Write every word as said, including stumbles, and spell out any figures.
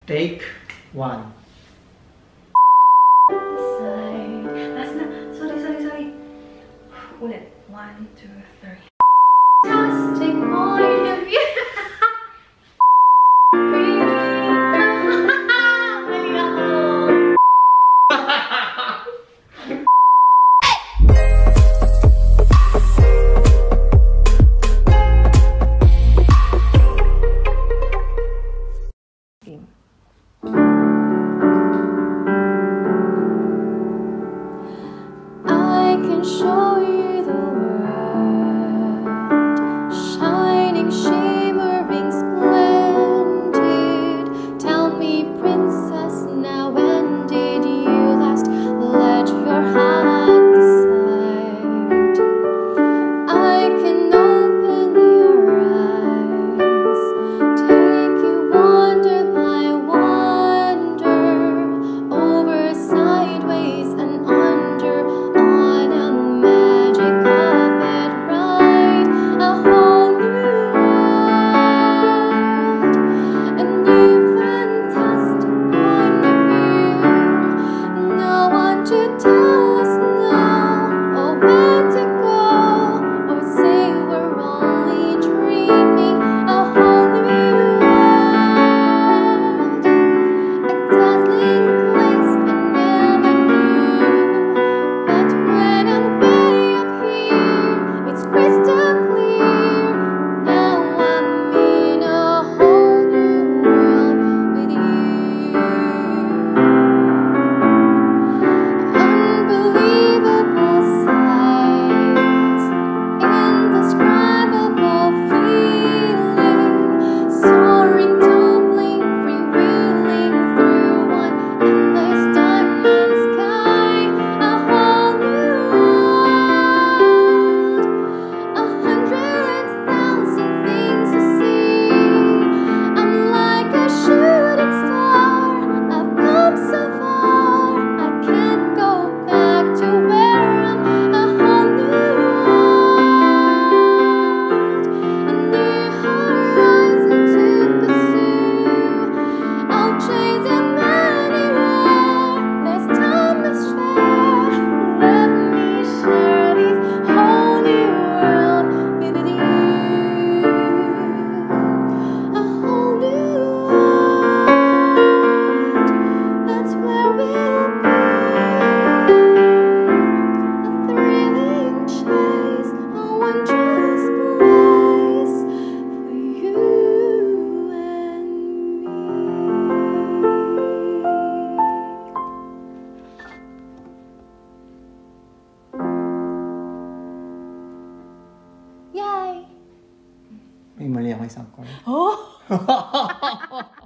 Take one. Side. Last na. Sorry, sorry, sorry. Ulit. One, two, three. Fantastic point of view. Mali ako. I can show you the world, shining, shimmering, splendid. Tell me, princess, now when did you last let your heart decide? I can open your eyes, take you wonder by wonder, over, sideways, and under, on a magic carpet ride, a whole new world, a new fantastic point of view. No one to tell us now, or where to go, or say we're only dreaming. A whole new world, a dazzling place I never knew. But when I'm way up here, it's crystal clear. Now I'm in a whole new world with you. Unbelievable sights, indescribable feeling, soaring, tumbling, freewheeling through one endless diamond sky. A whole new world, a hundred thousand things to see. I'm like a shooting star, I've come so far, I can't go back to where I'm. A whole new world, a new horizon to pursue. I'll chase him anywhere, there's time to spare. Let me share this whole new world with you. A whole new world, that's where we'll be. A thrilling chase, a wondrous place for you and me. Yay! May mali ako isang chord. Oh!